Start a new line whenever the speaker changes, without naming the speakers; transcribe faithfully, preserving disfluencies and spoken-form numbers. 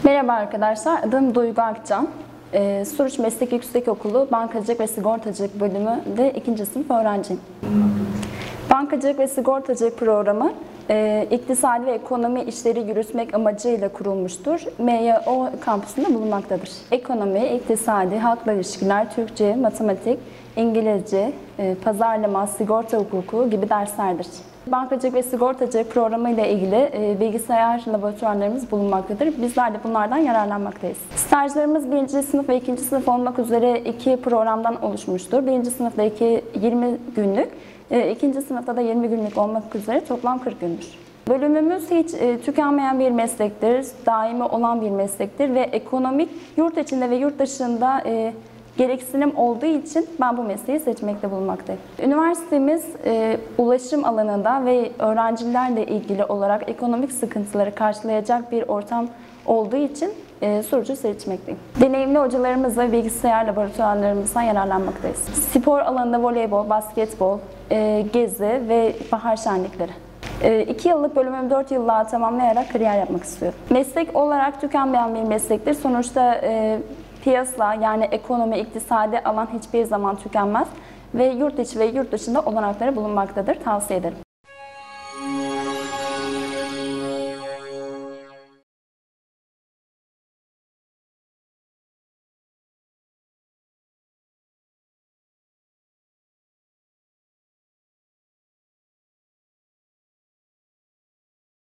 Merhaba arkadaşlar, adım Duygu Akcan. Ee, Suruç Meslek Yüksekokulu Bankacılık ve Sigortacılık bölümünde ikinci sınıf öğrenciyim. Bankacılık ve Sigortacılık programı e, iktisadi ve ekonomi işleri yürütmek amacıyla kurulmuştur. M Y O kampüsünde bulunmaktadır. Ekonomi, iktisadi, halkla ilişkiler, Türkçe, matematik, İngilizce, e, pazarlama, sigorta hukuku gibi derslerdir. Bankacılık ve sigortacılık programı ile ilgili e, bilgisayar laboratuvarlarımız bulunmaktadır. Bizler de bunlardan yararlanmaktayız. Stajlarımız birinci sınıf ve ikinci sınıf olmak üzere iki programdan oluşmuştur. Birinci sınıfta iki, yirmi günlük, e, ikinci sınıfta da yirmi günlük olmak üzere toplam kırk gündür. Bölümümüz hiç e, tükenmeyen bir meslektir, daimi olan bir meslektir ve ekonomik yurt içinde ve yurt dışında e, gereksinim olduğu için ben bu mesleği seçmekte bulunmaktayım. Üniversitemiz e, ulaşım alanında ve öğrencilerle ilgili olarak ekonomik sıkıntıları karşılayacak bir ortam olduğu için e, Suruç'u seçmekteyim. Deneyimli hocalarımızla ve bilgisayar laboratuvarlarımızdan yararlanmaktayız. Spor alanında voleybol, basketbol, e, gezi ve bahar şenlikleri. E, iki yıllık bölümümü dört yıllığa tamamlayarak kariyer yapmak istiyorum. Meslek olarak tükenmeyen bir meslektir. Sonuçta e, piyasa yani ekonomi, iktisadi alan hiçbir zaman tükenmez ve yurt içi ve yurt dışında olanakları bulunmaktadır. Tavsiye ederim.